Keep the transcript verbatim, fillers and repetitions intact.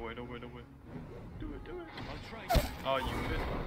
way, no way, no way. Do it, do it. I'll try. Oh, you missed.